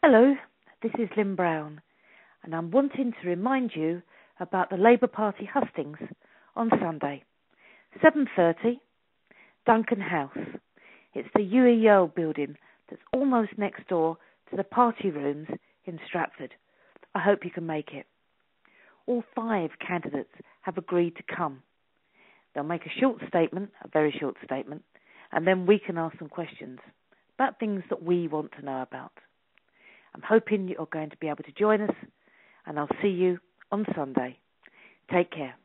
Hello, this is Lynn Brown, and I'm wanting to remind you about the Labour Party Hustings on Sunday, 7:30, Duncan House. It's the UEL building that's almost next door to the party rooms in Stratford. I hope you can make it. All 5 candidates have agreed to come. They'll make a short statement, a very short statement, and then we can ask some questions about things that we want to know about. I'm hoping you're going to be able to join us, and I'll see you on Sunday. Take care.